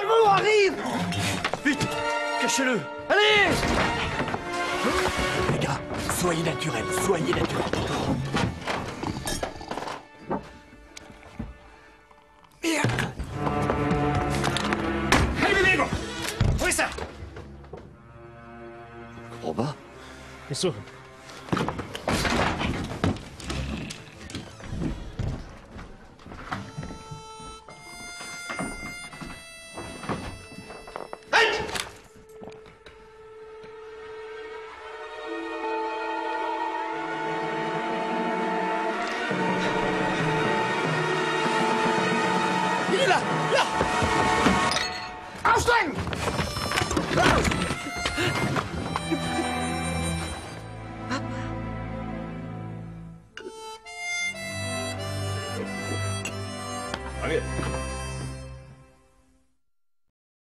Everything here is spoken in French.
Talbot arrive! Vite! Cachez-le! Allez! Les gars, soyez naturels, soyez naturels. Merde! Allez, bébé! Trouvez ça! Je comprends pas. Eso. Il est là! Là! Einstein! Ah!